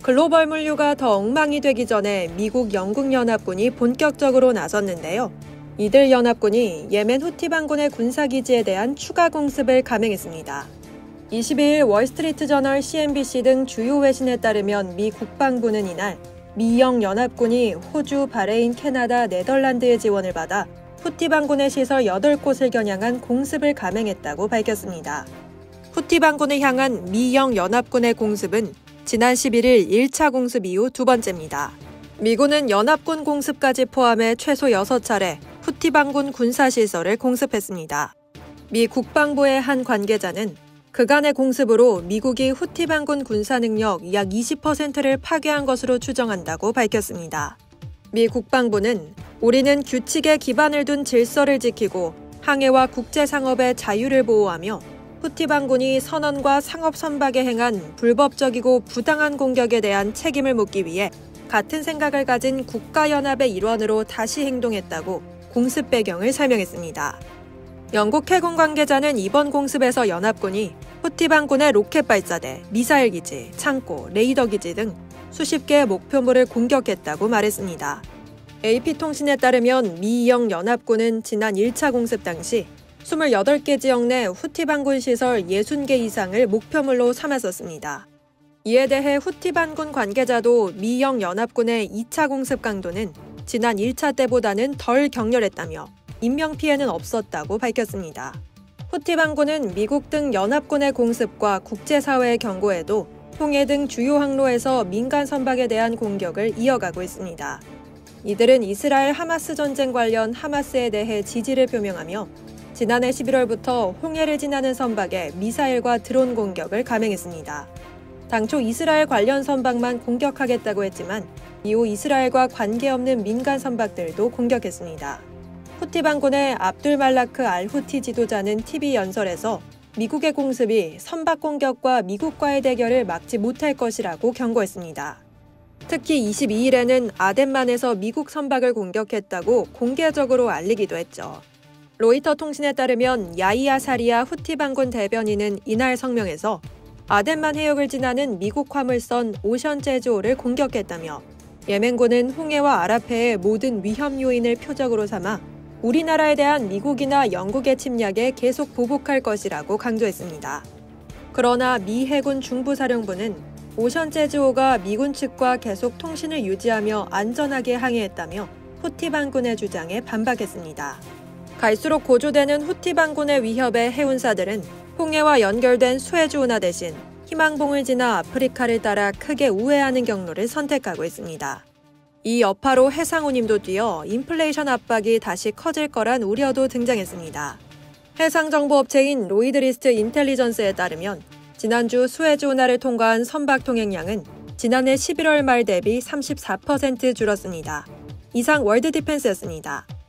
글로벌 물류가 더 엉망이 되기 전에 미국 영국 연합군이 본격적으로 나섰는데요. 이들 연합군이 예멘 후티 반군의 군사기지에 대한 추가 공습을 감행했습니다. 22일 월스트리트 저널 CNBC 등 주요 외신에 따르면 미 국방부는 이날 미영 연합군이 호주, 바레인, 캐나다, 네덜란드의 지원을 받아 후티 반군의 시설 8곳을 겨냥한 공습을 감행했다고 밝혔습니다. 후티 반군을 향한 미영 연합군의 공습은 지난 11일 1차 공습 이후 두 번째입니다. 미군은 연합군 공습까지 포함해 최소 6차례 후티 반군 군사시설을 공습했습니다. 미 국방부의 한 관계자는 그간의 공습으로 미국이 후티 반군 군사 능력 약 20%를 파괴한 것으로 추정한다고 밝혔습니다. 미 국방부는 우리는 규칙에 기반을 둔 질서를 지키고 항해와 국제상업의 자유를 보호하며 후티 반군이 선원과 상업 선박에 행한 불법적이고 부당한 공격에 대한 책임을 묻기 위해 같은 생각을 가진 국가연합의 일원으로 다시 행동했다고 공습 배경을 설명했습니다. 영국 해군 관계자는 이번 공습에서 연합군이 후티 반군의 로켓 발사대, 미사일 기지, 창고, 레이더 기지 등 수십 개의 목표물을 공격했다고 말했습니다. AP통신에 따르면 미영 연합군은 지난 1차 공습 당시 28개 지역 내 후티 반군 시설 60개 이상을 목표물로 삼았었습니다. 이에 대해 후티 반군 관계자도 미영 연합군의 2차 공습 강도는 지난 1차 때보다는 덜 격렬했다며 인명피해는 없었다고 밝혔습니다. 후티 반군은 미국 등 연합군의 공습과 국제사회의 경고에도 홍해 등 주요 항로에서 민간 선박에 대한 공격을 이어가고 있습니다. 이들은 이스라엘 하마스 전쟁 관련 하마스에 대해 지지를 표명하며 지난해 11월부터 홍해를 지나는 선박에 미사일과 드론 공격을 감행했습니다. 당초 이스라엘 관련 선박만 공격하겠다고 했지만 이후 이스라엘과 관계없는 민간 선박들도 공격했습니다. 후티 반군의 압둘 말라크 알 후티 지도자는 TV 연설에서 미국의 공습이 선박 공격과 미국과의 대결을 막지 못할 것이라고 경고했습니다. 특히 22일에는 아덴만에서 미국 선박을 공격했다고 공개적으로 알리기도 했죠. 로이터 통신에 따르면 야히야 사리야 후티 반군 대변인은 이날 성명에서 아덴만 해역을 지나는 미국 화물선 오션 제주호를 공격했다며 예멘군은 홍해와 아랍해의 모든 위험 요인을 표적으로 삼아 우리나라에 대한 미국이나 영국의 침략에 계속 보복할 것이라고 강조했습니다. 그러나 미 해군 중부사령부는 오션 제주호가 미군 측과 계속 통신을 유지하며 안전하게 항해했다며 후티 반군의 주장에 반박했습니다. 갈수록 고조되는 후티 반군의 위협에 해운사들은 홍해와 연결된 수에즈 운하 대신 희망봉을 지나 아프리카를 따라 크게 우회하는 경로를 선택하고 있습니다. 이 여파로 해상운임도 뛰어 인플레이션 압박이 다시 커질 거란 우려도 등장했습니다. 해상정보업체인 로이드리스트 인텔리전스에 따르면 지난주 수에즈 운하를 통과한 선박 통행량은 지난해 11월 말 대비 34% 줄었습니다. 이상 월드 디펜스였습니다.